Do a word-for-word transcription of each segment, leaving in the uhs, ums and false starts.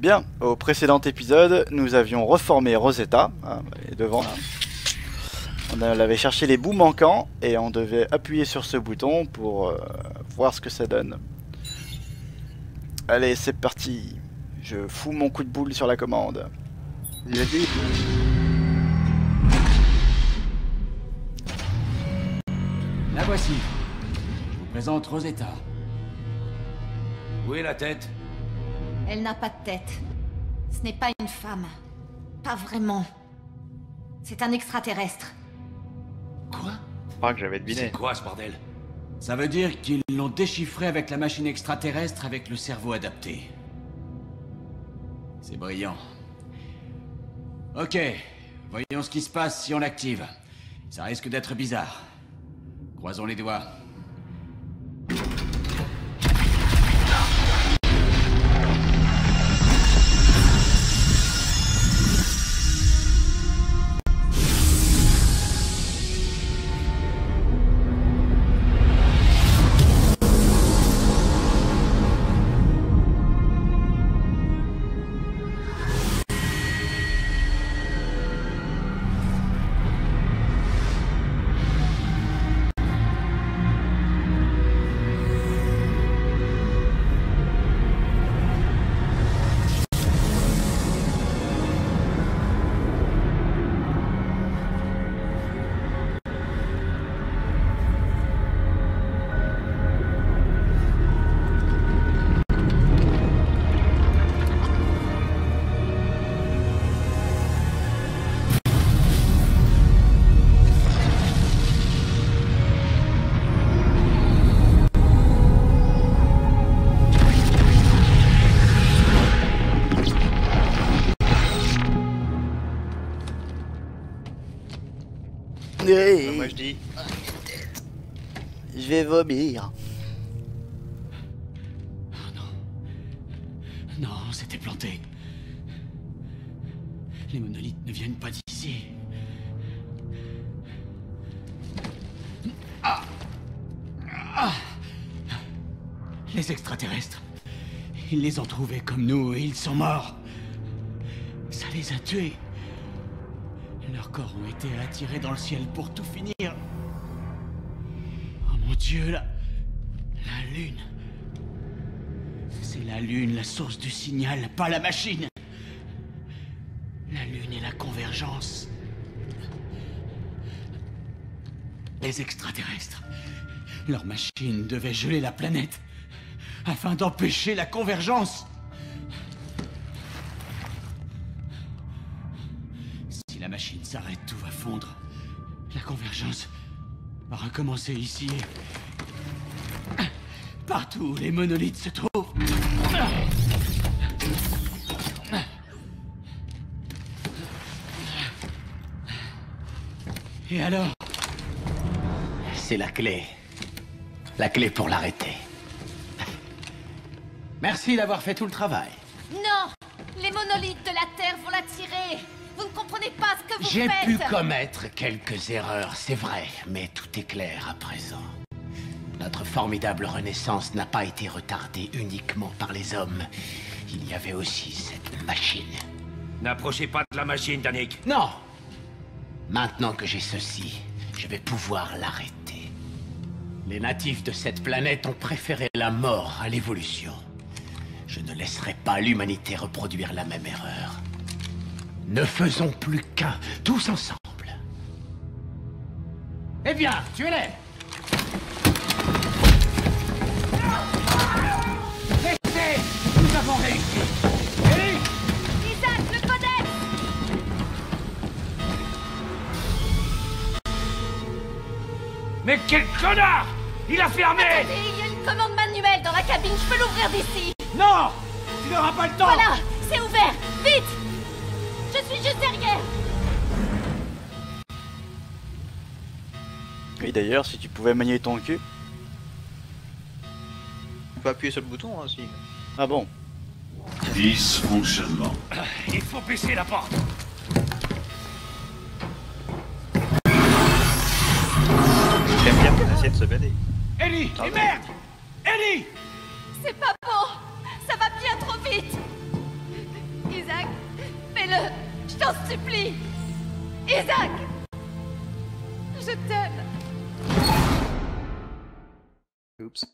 Bien, au précédent épisode, nous avions reformé Rosetta, hein, elle est devant là. On avait cherché les bouts manquants et on devait appuyer sur ce bouton pour euh, voir ce que ça donne. Allez, c'est parti. Je fous mon coup de boule sur la commande. Vas-y. La voici. Je vous présente Rosetta. Où est la tête? Elle n'a pas de tête. Ce n'est pas une femme. Pas vraiment. C'est un extraterrestre. Quoi? Je crois que j'avais deviné. C'est quoi ce bordel? Ça veut dire qu'ils l'ont déchiffré avec la machine extraterrestre avec le cerveau adapté. C'est brillant. Ok, voyons ce qui se passe si on l'active. Ça risque d'être bizarre. Croisons les doigts. Hey, Moi je dis. je vais vomir. Oh non. Non, c'était planté. Les monolithes ne viennent pas d'ici. Ah. Ah. Les extraterrestres. Ils les ont trouvés comme nous et ils sont morts. Ça les a tués. Leurs corps ont été attirés dans le ciel pour tout finir. Oh mon Dieu, la... la lune. C'est la lune, la source du signal, pas la machine. La lune et la convergence. Les extraterrestres. Leur machine devait geler la planète afin d'empêcher la convergence. Si la machine s'arrête, tout va fondre. La convergence va recommencer ici. Partout où les monolithes se trouvent. Et alors? C'est la clé. La clé pour l'arrêter. Merci d'avoir fait tout le travail. Non! Les monolithes de la Terre vont l'attirer! Vous ne comprenez pas ce que vous J'ai faites! pu commettre quelques erreurs, c'est vrai, mais tout est clair à présent. Notre formidable renaissance n'a pas été retardée uniquement par les hommes. Il y avait aussi cette machine. N'approchez pas de la machine, Danick. Non! Maintenant que j'ai ceci, je vais pouvoir l'arrêter. Les natifs de cette planète ont préféré la mort à l'évolution. Je ne laisserai pas l'humanité reproduire la même erreur. Ne faisons plus qu'un, tous ensemble. Eh bien, tuez-les! Laissez! Nous avons réussi! Ellie! Isaac, le codex! Mais quel connard! Il a fermé! Attendez, il y a une commande manuelle dans la cabine, je peux l'ouvrir d'ici! Non! Tu n'auras pas le temps! Voilà! C'est ouvert! Vite! Je suis juste derrière! Et d'ailleurs, si tu pouvais manier ton cul. On peut appuyer sur le bouton hein, si. Ah bon? Dysfonctionnement. Il faut baisser la porte. J'aime bien qu'on essaie de se balader. Ellie! Et merde! Ellie! C'est pas bon! Ça va bien trop vite! supplie! Isaac! Je t'aime! Oups.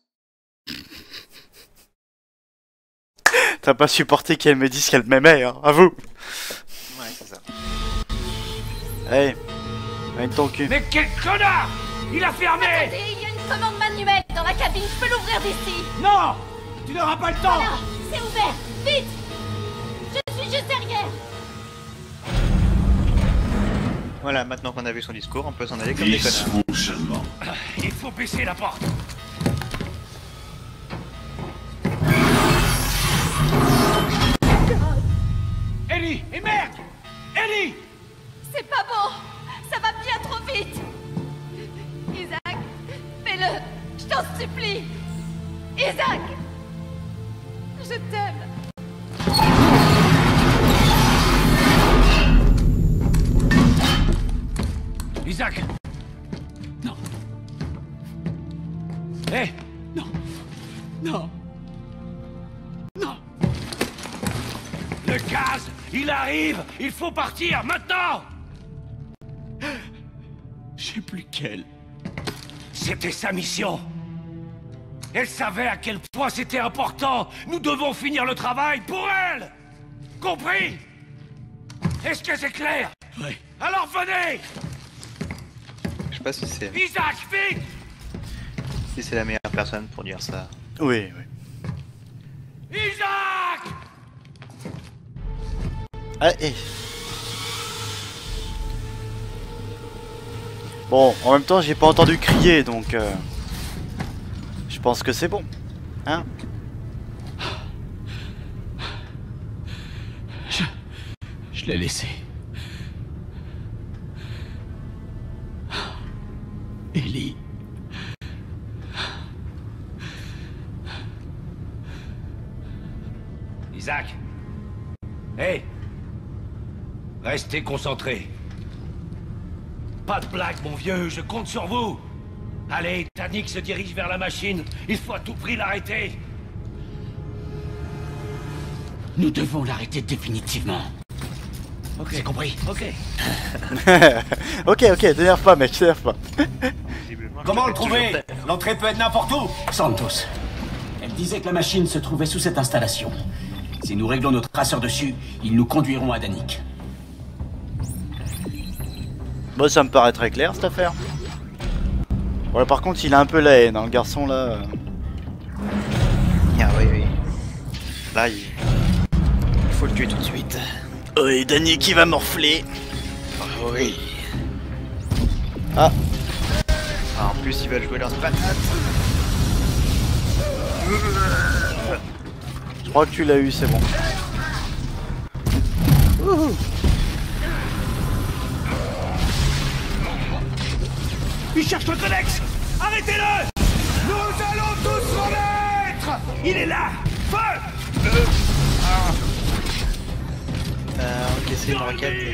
T'as pas supporté qu'elle me dise qu'elle m'aimait, hein, à vous. Ouais, c'est ça. Hey, mène ton cul. Mais quel connard! Il a fermé! Attendez, il y a une commande manuelle dans la cabine, je peux l'ouvrir d'ici! Non! Tu n'auras pas le temps! Voilà, c'est ouvert! Vite! Je suis juste derrière! Voilà, maintenant qu'on a vu son discours, on peut s'en aller comme des connards. Dysfonctionnement. Il faut baisser la porte! Ellie! Et merde! Ellie! C'est pas bon! Ça va bien trop vite! Isaac! Fais-le! Je t'en supplie! Isaac! Je t'aime! Isaac! Non. Hé! Non. Non. Non. Le gaz! Il arrive! Il faut partir maintenant! Je sais plus quel. C'était sa mission! Elle savait à quel point c'était important! Nous devons finir le travail pour elle! Compris? Est-ce que c'est clair? Ouais. Alors venez! Je sais pas si c'est Isaac, vite! si c'est la meilleure personne pour dire ça. Oui, oui. Isaac! Ah, et... Bon, en même temps, j'ai pas entendu crier, donc... Euh... Je pense que c'est bon. Hein? Je... Je l'ai laissé. Ellie. Isaac! Hé! Restez concentrés. Pas de blague, mon vieux, je compte sur vous! Allez, Danik se dirige vers la machine. Il faut à tout prix l'arrêter. Nous devons l'arrêter définitivement. Ok. C'est compris? Ok. Ok, ok, t'énerve pas, mec, t'énerve pas. Visiblement, Comment je le vais toujours trouver? taire. L'entrée peut être n'importe où. Santos. Elle disait que la machine se trouvait sous cette installation. Si nous réglons notre traceur dessus, ils nous conduiront à Danik. Bon, ça me paraît très clair, cette affaire. Ouais, par contre, il a un peu la haine, hein, le garçon, là. Ah oui, oui. Là, il... il faut le tuer tout de suite. Oui, Danny qui va morfler. Ah oui. Ah, Ah, en plus, ils veulent jouer leurs patates. je crois que tu l'as eu, c'est bon. Wouhou. Il cherche le Codex! Arrêtez-le! Nous allons tous renaître! Il est là! Feu! Euh, encaisser une roquette.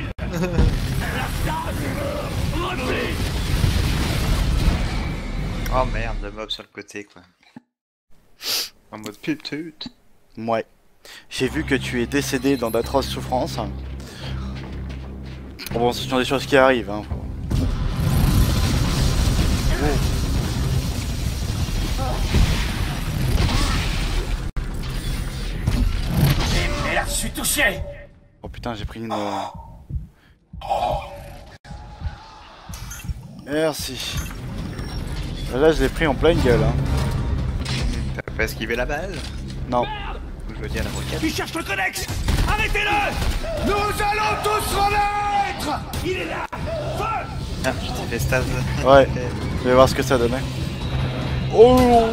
Oh merde, le mob sur le côté, quoi. En mode putute. Ouais. J'ai vu que tu es décédé dans d'atroces souffrances. Bon, ce sont des choses qui arrivent, hein. Merde, je suis touché. Oh putain, j'ai pris une... euh, Merci. Là, je l'ai pris en pleine gueule, hein. T'as pas esquivé la balle? Non. Ou je veux dire la roquette. Il cherche le Codex! Arrêtez-le! Nous allons tous renaître! Il est là! Feu! Ah, je t'ai fait stase. Ouais. Je vais voir ce que ça donnait. Oh.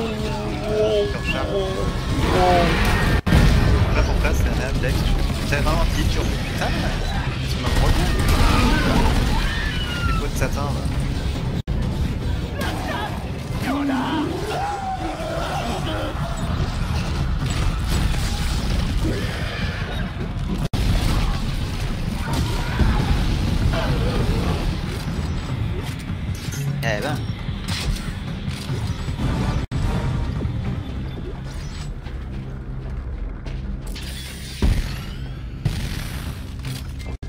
Là, pour ça, c'est un ablex. C'est vraiment petit, tu putain! Tu m'as produit. Les pots de Satan, là. Eh ben.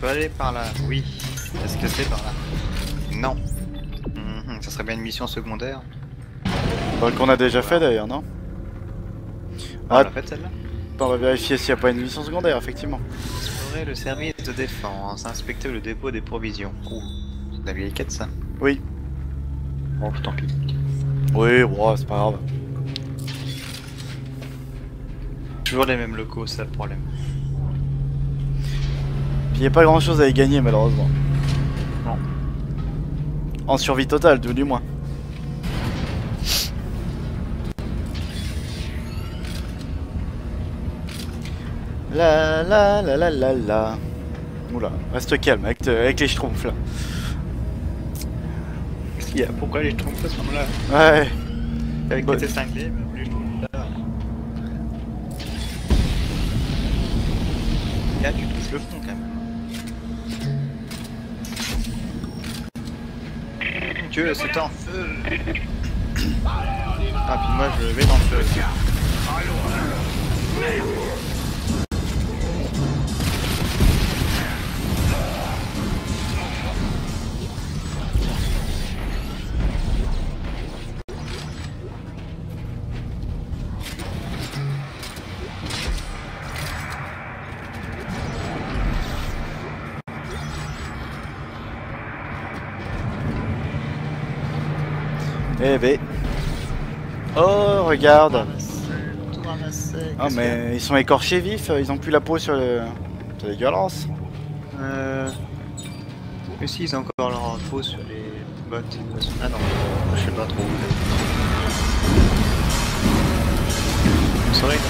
peut aller par là. Oui. Est-ce que c'est par là? Non. Mhm, ça serait bien une mission secondaire. Bah, qu'on a déjà fait d'ailleurs, non? Ah, on Ah, l'a fait celle-là? on va vérifier s'il n'y a pas une mission secondaire, effectivement. Explorer le service de défense, inspecter le dépôt des provisions. Ouh, c'est la vieille quête ça. Oui. Bon, tant pis. Oui, bon, c'est pas grave. Toujours les mêmes locaux, c'est ça le problème. Puis il n'y a pas grand chose à y gagner, malheureusement. Non. En survie totale, tout du moins. La la la la la la. Oula, reste calme avec, te- avec les schtroumpfs là. Qu'est-ce qu'il y a? Pourquoi les trompes à ce moment-là? Ouais. Avec Bah- les T cinq D, mais les trompes là. Là, tu touches le fond quand même. Dieu, c'est en feu! Ah, puis moi je vais dans le feu. Eh ben. Oh, regarde. Tout ramassé. Ah, mais ils sont écorchés vifs, ils ont plus la peau sur le. C'est dégueulasse. Euh... Mais si, ils ont encore leur peau sur les bottes. Ah non, je sais pas trop. C'est vrai.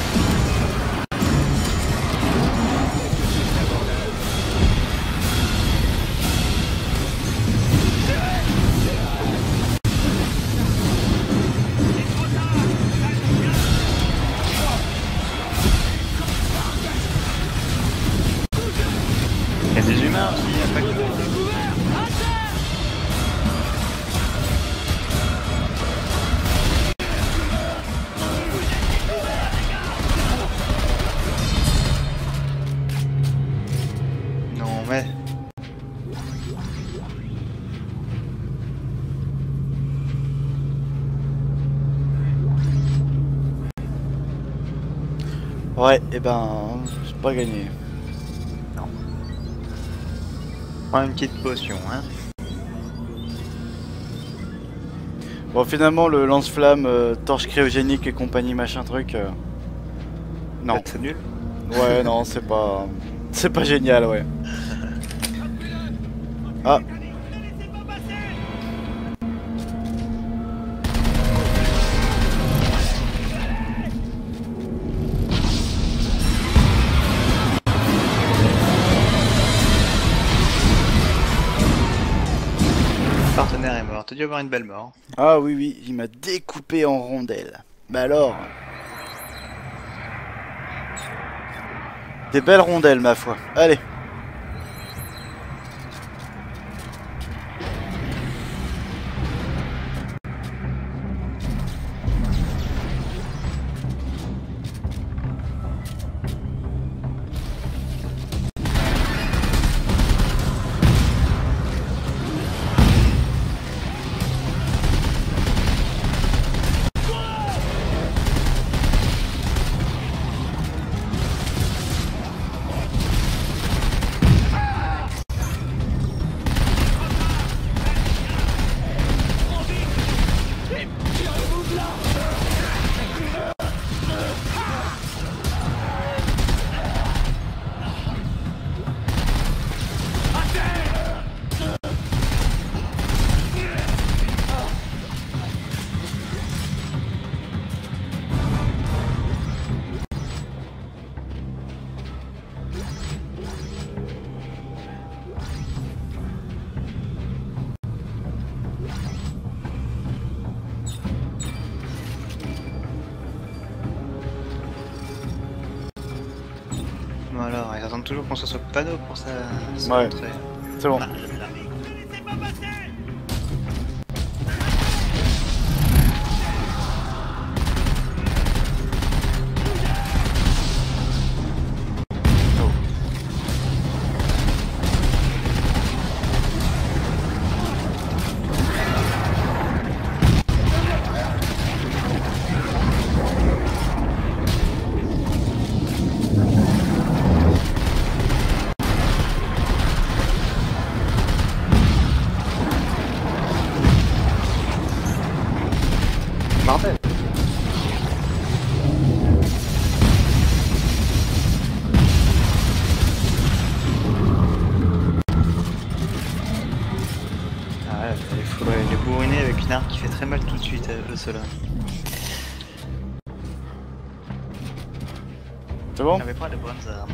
Il y a des humains aussi, il y a pas que des... Non mais... Ouais, et ben. J'ai pas gagné. Prends une petite potion, hein. Bon, finalement, le lance-flamme, euh, torche cryogénique et compagnie, machin truc. euh, Non. C'est nul. Ouais, non, c'est pas. C'est pas génial, ouais. Ah. Le partenaire est mort, t'as dû avoir une belle mort. Ah oui, oui, il m'a découpé en rondelles. Bah alors. Des belles rondelles, ma foi. Allez. Bon alors, ils attendent toujours qu'on soit sur le panneau pour ça. se Ouais. montrer. C'est bon. Ah, là. bourriner avec une arme qui fait très mal tout de suite euh, cela. C'est bon? J'avais pas les bonnes armes.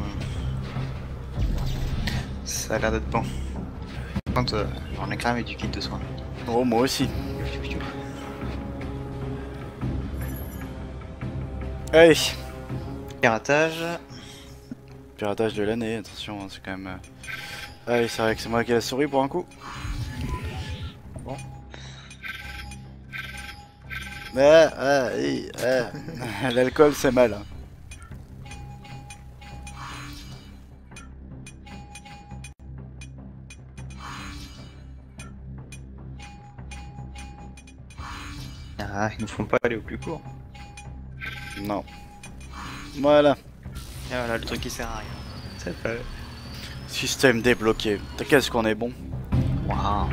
Ça a l'air d'être bon. Par contre, euh, j'en ai cramé du kit de soins. Oh, moi aussi. Allez. Piratage. Piratage de l'année, attention, hein, c'est quand même... euh, Allez, c'est vrai que c'est moi qui ai la souris pour un coup. Bon. Ah, ah, oui, ah. L'alcool c'est mal. Hein. Ah, ils nous font pas aller au plus court. Non. Voilà. Et voilà, le truc qui sert à rien. C'est fait. Système débloqué. Qu'est-ce qu'on est bon. Waouh.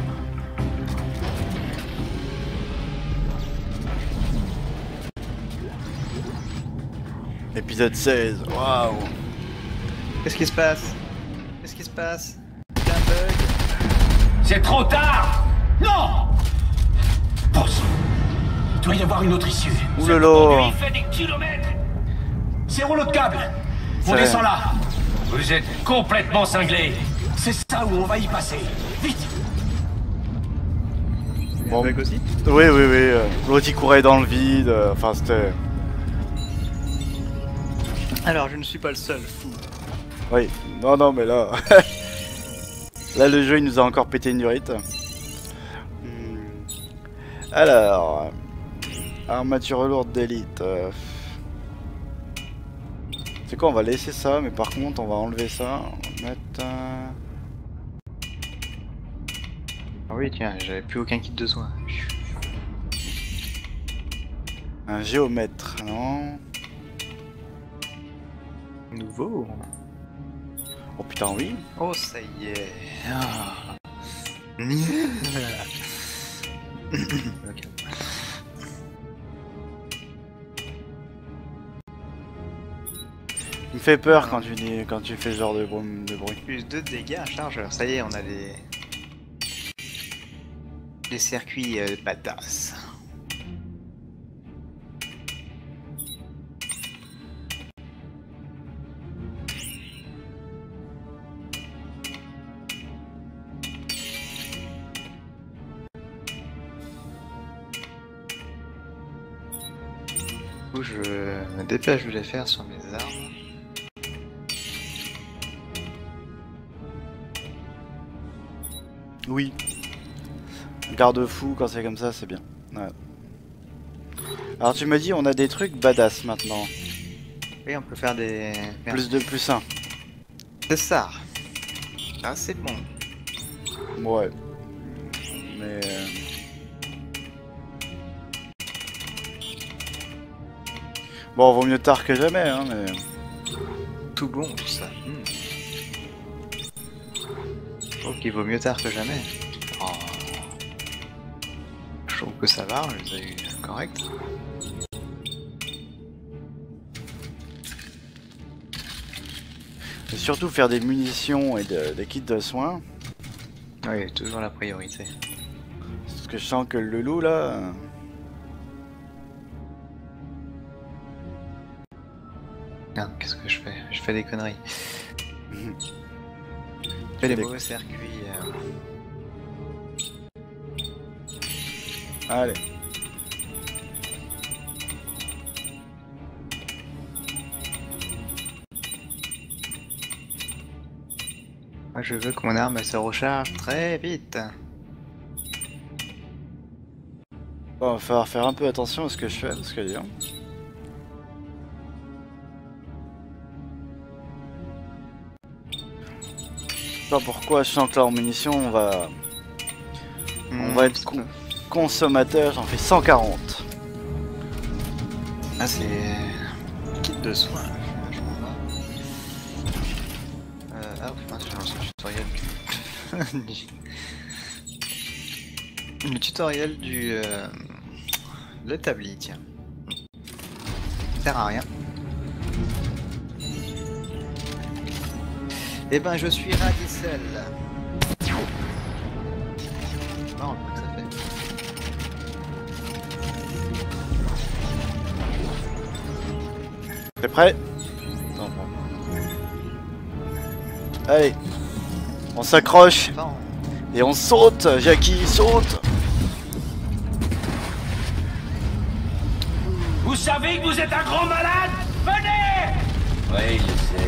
Épisode seize. Waouh. Qu'est-ce qui se passe? Qu'est-ce qui se passe? Il y a un bug? C'est trop tard! Non! Pense. Il doit y avoir une autre issue. Ouh là là. Il fait des kilomètres! C'est rouleau de câble! On C'est- descend là! Vous êtes complètement cinglés! C'est ça où on va y passer! Vite! Il y a Bon. un bug aussi? Oui, oui, oui. euh, L'autre il courait dans le vide. euh, Enfin, c'était. Alors, je ne suis pas le seul fou. Oui. Non, non, mais là. Là, le jeu il nous a encore pété une durite. Hmm. Alors. Armature lourde d'élite. euh, C'est quoi, on va laisser ça, mais par contre, on va enlever ça. On va mettre. euh, Ah oui, tiens, j'avais plus aucun kit de soins. Un géomètre, non? Nouveau. Oh putain, oui. Oh, ça y est. Ah. Ok. Il me fait peur quand tu dis, quand tu fais ce genre de bruit. De bruit. Plus de dégâts à chargeur. Ça y est, on a les... Les circuits euh, badass. Du coup, je me dépêche de les faire sur mes armes. Oui. Garde-fou, quand c'est comme ça, c'est bien. Ouais. Alors tu me dis, on a des trucs badass maintenant. Oui, on peut faire des... Merde. Plus de plus un. C'est ça. Ah, c'est bon. Ouais. Mais... euh, Bon, vaut mieux tard que jamais, hein, mais... Tout bon, tout ça. Hmm. Donc il vaut mieux tard que jamais. Oh. Je trouve que ça va, on les a eu correct. Et surtout faire des munitions et de- des kits de soins. Oui, toujours la priorité. Parce que je sens que le loup, là... euh, Merde, qu'est-ce que je fais? Je fais des conneries. Mhm. Je fais des Des- mauvais circuits. euh. Allez. Moi je veux que mon arme elle se recharge très vite. Bon, va falloir faire un peu attention à ce que je fais, parce que dis donc. Je sais pas pourquoi, je sens que là en munitions, on va... On va être con- consommateur, j'en fais cent quarante. Ah, c'est. Kit de soins. Je m'en vais. Euh, ah, putain, je lance le tutoriel du. Le tutoriel du. Euh... L'établi, tiens. Ça sert à rien. Eh ben, je suis Radicel. Non, le bruit que ça fait. T'es prêt? Non, bon. Allez, on s'accroche Attends. et on saute. Jackie, saute. Vous savez que vous êtes un grand malade? Venez! Oui, je sais.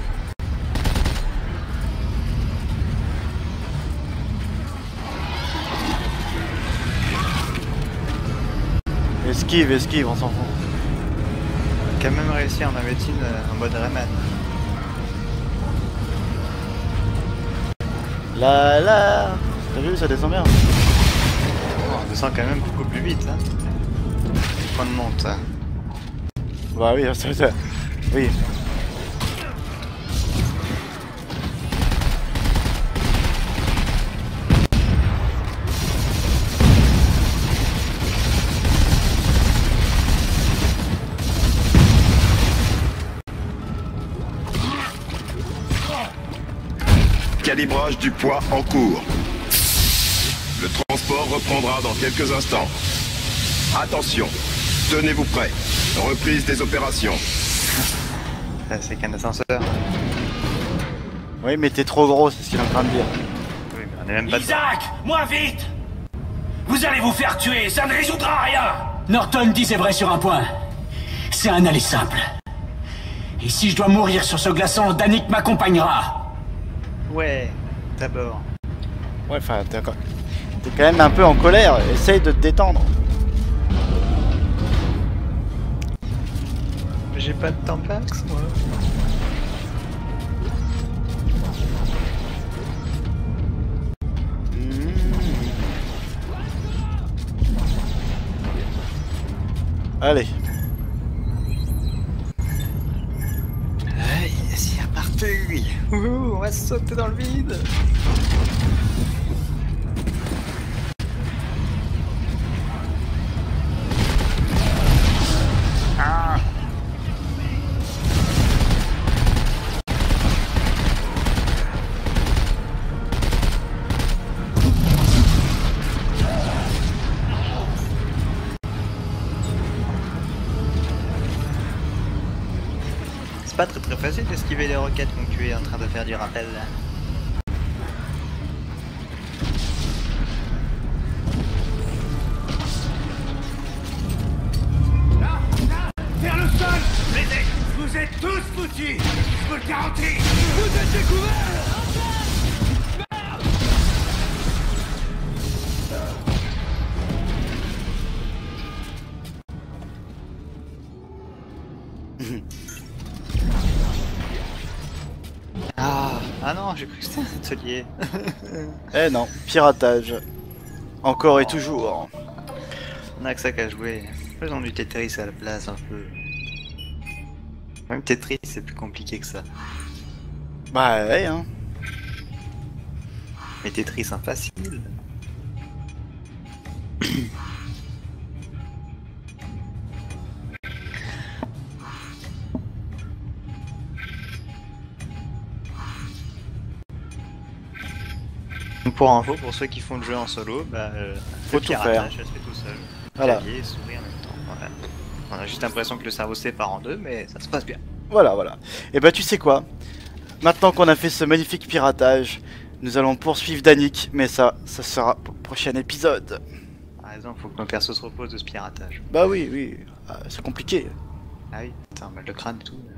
Esquive, esquive, on s'en fout. On a quand même réussi en médecine euh, en mode Rayman. Là, là. T'as vu, ça descend bien. Oh, on descend quand même beaucoup plus vite là. Point de monte. Ça. Bah oui, ça, ça. Oui. Calibrage du poids en cours. Le transport reprendra dans quelques instants. Attention, tenez-vous prêts. Reprise des opérations. Ça, c'est qu'un ascenseur. Oui, mais t'es trop gros, c'est ce qu'il est en train de dire. Oui, mais on est même pas... Isaac, moins vite! Vous allez vous faire tuer, ça ne résoudra rien! Norton disait vrai sur un point. C'est un aller simple. Et si je dois mourir sur ce glaçon, Danik m'accompagnera. Ouais, d'abord. Ouais, enfin, t'es encore- t'es quand même un peu en colère. Essaye de te détendre. J'ai pas de Tampax, moi. Allez. Aïe, c'est reparti. Ouh, on va sauter dans le vide. Ah. C'est pas très très facile d'esquiver les roquettes quand tu es en train de faire du rappel là. Vers le sol! Les mecs, vous êtes tous foutus! Je vous le garantis! Vous êtes découverts! Ah, ah non, j'ai cru que c'était un atelier. Eh non, piratage. Encore et toujours. On a que ça qu'à jouer. Faisons du Tetris à la place un peu. Même Tetris c'est plus compliqué que ça. Bah ouais, hein. Mais Tetris c'est facile. Pour info, pour ceux qui font le jeu en solo, bah, euh, Faut le tout piratage, ça se fait tout seul. Voilà. Clavier et souris en même temps. Voilà. On a juste l'impression que le cerveau se sépare en deux, mais ça se passe bien. Voilà, voilà. Et bah tu sais quoi? Maintenant qu'on a fait ce magnifique piratage, nous allons poursuivre Danik, mais ça, ça sera pour le prochain épisode. Par exemple, faut que nos persos se reposent de ce piratage. Bah oui, oui, ah, c'est compliqué. Ah oui, putain, mal de crâne et tout.